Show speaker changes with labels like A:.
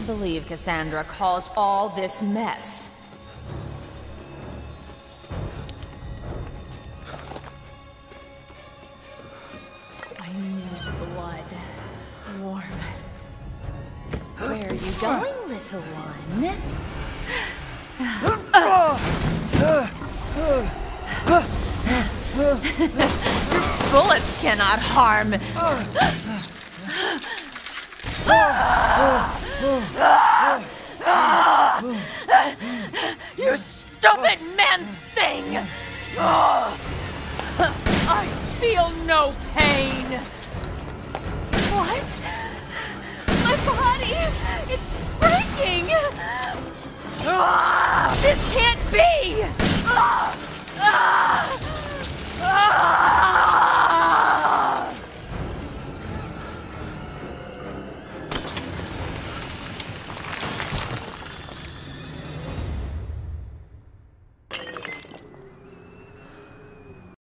A: believe Cassandra caused all this mess. I need blood. Warm. Where are you going, little one? Bullets cannot harm. You stupid man thing! I feel no pain. What? My body! It's breaking! This can't be!